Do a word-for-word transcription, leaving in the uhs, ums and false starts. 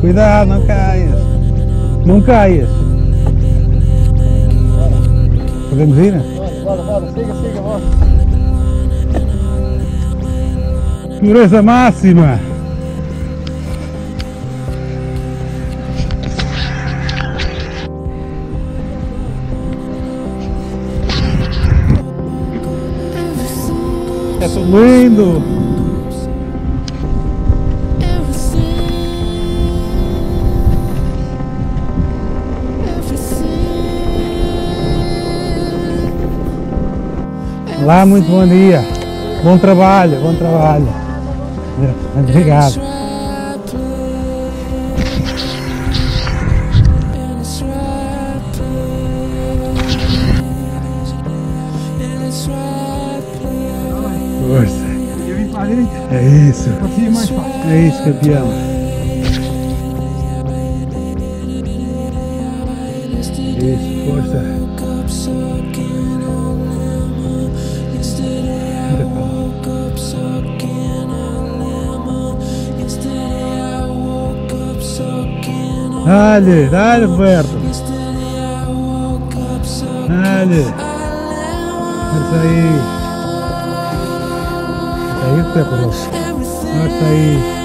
Cuidado, não caias. Não caias. Podemos ir? Bora, bora, siga, siga, bora. Segurança máxima. É tudo lindo. Olá, muito bom dia. Bom trabalho, bom trabalho. Obrigado. Força. É isso. É isso, campeão. Isso, força. Dale, dale, Roberto. Dale. Força aí. Força aí, Pedro. Força aí.